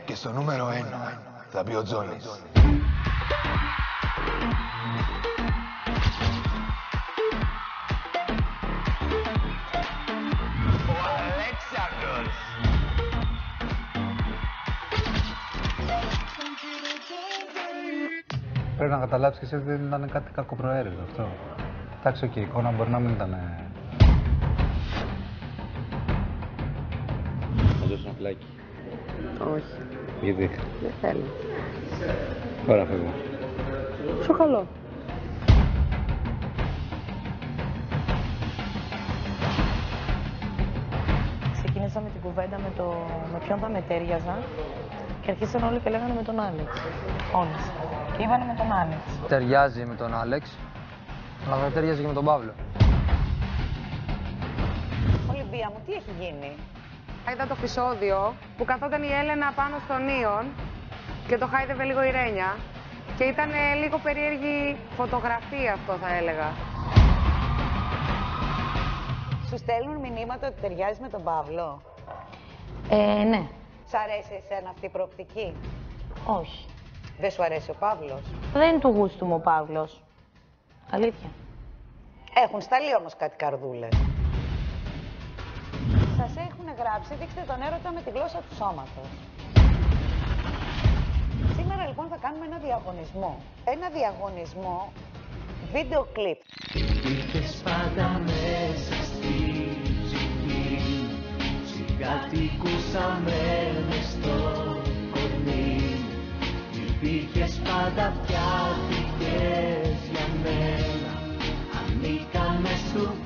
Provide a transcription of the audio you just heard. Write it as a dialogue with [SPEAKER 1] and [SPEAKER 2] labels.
[SPEAKER 1] Και στο νούμερο 1 θα μπει ο Τζόνις. Ο Αλέξανδρος.
[SPEAKER 2] Πρέπει να καταλάβεις και εσύ ότι δεν ήταν κάτι κακοπροαίρετο αυτό. Εντάξει, η εικόνα μπορεί να μην ήταν... Θα δώσω ένα φυλάκι.
[SPEAKER 3] Όχι.
[SPEAKER 2] Γιατί?
[SPEAKER 3] Δεν θέλω.
[SPEAKER 2] Τώρα φεύγω.
[SPEAKER 3] Σου καλό.
[SPEAKER 4] Ξεκινήσαμε την κουβέντα με ποιον θα μετέριαζα και αρχίσαν όλοι και λέγανε με τον Άλεξ. Όλες. Και είπανε με τον Άλεξ.
[SPEAKER 5] Ταιριάζει με τον Άλεξ, αλλά θα ταιριάζει και με τον Παύλο.
[SPEAKER 4] Ολυμπία μου, τι έχει γίνει?
[SPEAKER 3] Είδα το επεισόδιο που καθόταν η Έλενα πάνω στον Ήον και το χάιδευε λίγο η Ρένια και ήταν λίγο περίεργη φωτογραφία αυτό θα έλεγα.
[SPEAKER 4] Σου στέλνουν μηνύματα ότι ταιριάζει με τον Παύλο? Ναι. Σ' αρέσει εσένα αυτή η προοπτική? Όχι. Δεν σου αρέσει ο Παύλος? Δεν είναι του γούστου μου ο Παύλος. Αλήθεια. Έχουν σταλεί όμως κάτι καρδούλες. Σας έχουν γράψει, δείξτε τον έρωτα με τη γλώσσα του σώματος. Σήμερα λοιπόν θα κάνουμε ένα διαγωνισμό. Ένα διαγωνισμό βίντεο κλιπ.
[SPEAKER 6] Υπήρχες πάντα μέσα στη ψυχή μου, συγκατοικούσαμε μες στο κορμί μου. Υπήρχες πάντα πια για μένα, ανήκαμε σου.